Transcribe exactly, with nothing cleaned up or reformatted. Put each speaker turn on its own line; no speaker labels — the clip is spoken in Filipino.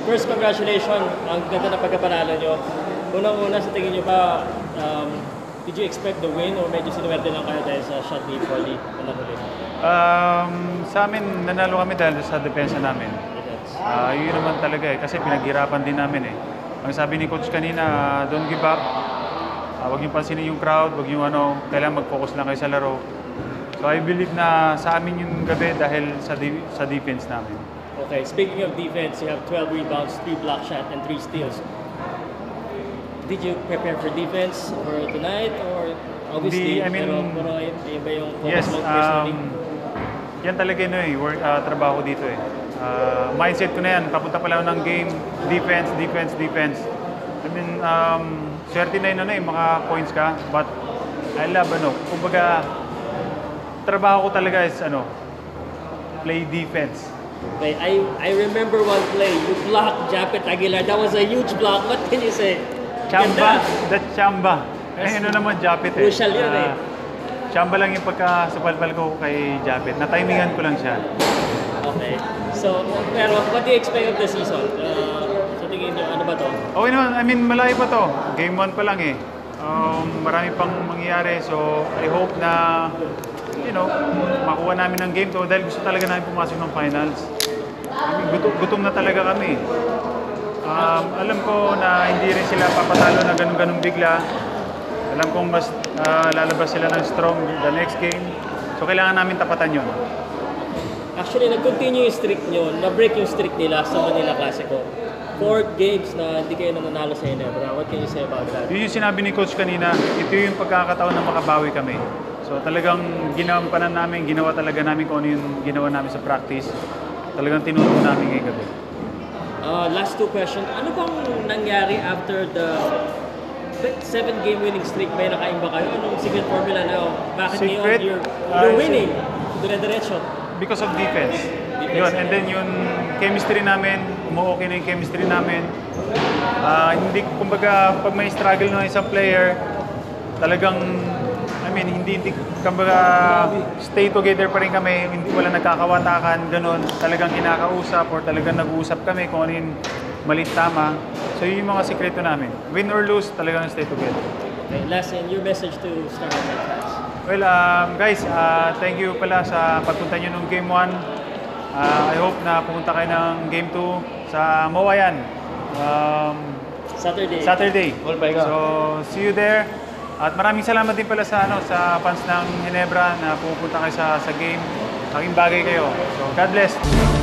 first, congratulations. Ang ganda na pagkapanalo nyo. Unang-una, sa tingin nyo ba, um, did you expect the win or medyo sinuwerte lang kayo dahil sa shot ni Paulie na huli?
Um, sa amin, nanalo kami dahil sa depensa namin. Uh, yun naman talaga eh, kasi pinaghirapan din namin eh. Ang sabi ni Coach kanina, don't give up. Uh, huwag niyong pansinin yung crowd, huwag niyong ano, kailangan mag-focus lang kayo sa laro. So I believe na sa amin yung gabi dahil sa, de sa defense namin.
Okay, speaking of defense, you have twelve rebounds, three block shots, and three steals. Did you prepare for defense for tonight or obviously,
Di, I mean,
pero, pero yun ba yung focus
yes,
mo personally?
Um, yan talaga yun eh, work, uh, trabaho dito eh. Uh, mindset ko na yan, papunta pala ng game, defense, defense, defense. I mean, um, swerte na yun ano eh, mga points ka, but I love ano, kumbaga, trabaho ko talaga is ano, play defense.
Okay, I I remember one play, you blocked Japet Aguilar. That was a huge block. What can you say?
Chamba, that's Chamba. Eh, ano naman Japet eh.
Crucial yun eh.
Uh, Chamba lang yung pagkasupalpal ko kay Japet. Na-timingan ko lang siya.
Okay. So, pero what do you expect of the season? Uh, sa tingin niyo, ano ba to?
Okay naman, I mean, malayo pa to. Game one pa lang eh. Um, marami pang mangyayari. So, I hope na you know, makuha namin ng game to dahil gusto talaga namin pumasok ng finals. I mean, gutom, gutom na talaga kami. Um, alam ko na hindi rin sila papatalo na ganun-ganun bigla. Alam kong mas uh, lalabas sila ng strong the next game. So, kailangan namin tapatan yun.
Actually, nag-continue yung streak nyo. Na-break yung streak nila sa Manila Classico. Four games na hindi kayo nananalo sa Ginebra. What can you say about that?
Yun yung sinabi ni Coach kanina. Ito yung pagkakataon na makabawi kami. So talagang ginampanan namin, ginawa talaga namin kung ano yung ginawa namin sa practice. Talagang tinuto namin ngayong gabi.
Uh, last two questions. Ano bang nangyari after the seven game winning streak? May nakaimba kayo? Anong secret formula na? Bakit
Secret?
ngayon you're, you're uh, winning? Dire-diretso.
Because of defense. defense. Yun. And then yung chemistry namin, umu-okay na yung chemistry namin. Uh, hindi, kumbaga, pag may struggle na isang player, talagang I mean, hindi, hindi, kumbaga, stay together pa rin kami, hindi wala nagkakawatakan, ganun. Talagang kinakausap or talagang nag-uusap kami kung ano yung mali tama. So, yun yung mga sikreto namin. Win or lose, talagang stay together.
Okay, last and your message to Star Wars fans.
Well, um, guys, uh, thank you pala sa pagpunta nyo ng Game one. Uh, I hope na pumunta kayo ng Game two sa M O A yan. Um,
Saturday.
Saturday. So, see you there. At maraming salamat din pala sa ano sa fans ng Ginebra na pupunta kayo sa sa game. Laking bagay kayo. So, God bless.